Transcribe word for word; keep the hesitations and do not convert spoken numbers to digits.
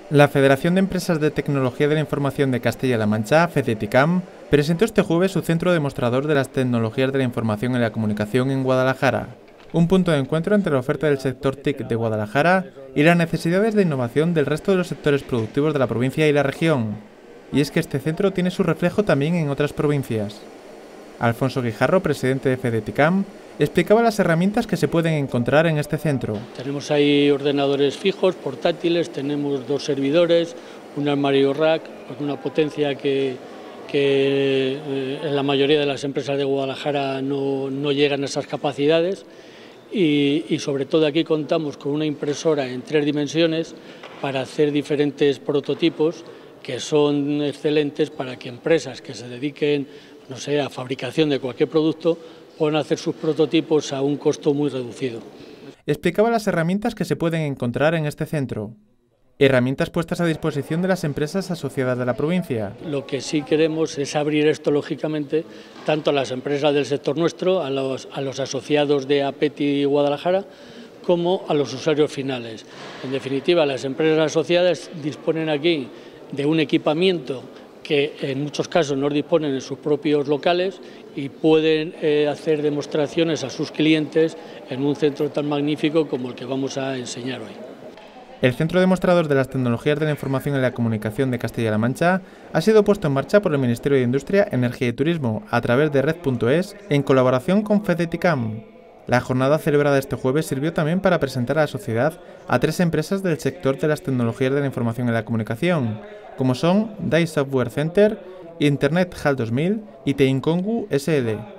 La Federación de Empresas de Tecnología de la Información de Castilla-La Mancha, FEDETICAM, presentó este jueves su centro demostrador de las tecnologías de la información y la comunicación en Guadalajara, un punto de encuentro entre la oferta del sector T I C de Guadalajara y las necesidades de innovación del resto de los sectores productivos de la provincia y la región. Y es que este centro tiene su reflejo también en otras provincias. Alfonso Guijarro, presidente de FEDETICAM, explicaba las herramientas que se pueden encontrar en este centro. Tenemos ahí ordenadores fijos, portátiles, tenemos dos servidores, un armario rack con una potencia que, que eh, en la mayoría de las empresas de Guadalajara no, no llegan a esas capacidades y, y sobre todo aquí contamos con una impresora en tres dimensiones para hacer diferentes prototipos que son excelentes para que empresas que se dediquen, no sé, a fabricación de cualquier producto pueden hacer sus prototipos a un costo muy reducido. Explicaba las herramientas que se pueden encontrar en este centro. Herramientas puestas a disposición de las empresas asociadas de la provincia. Lo que sí queremos es abrir esto, lógicamente, tanto a las empresas del sector nuestro, a los, a los asociados de APETI Guadalajara, como a los usuarios finales. En definitiva, las empresas asociadas disponen aquí de un equipamiento que en muchos casos no disponen en sus propios locales y pueden eh, hacer demostraciones a sus clientes en un centro tan magnífico como el que vamos a enseñar hoy. El Centro Demostrador de las Tecnologías de la Información y la Comunicación de Castilla-La Mancha ha sido puesto en marcha por el Ministerio de Industria, Energía y Turismo a través de red punto es en colaboración con FEDETICAM. La jornada celebrada este jueves sirvió también para presentar a la sociedad a tres empresas del sector de las tecnologías de la información y la comunicación, como son D A I Software Center, Internet H A L dos mil y Teincongu S L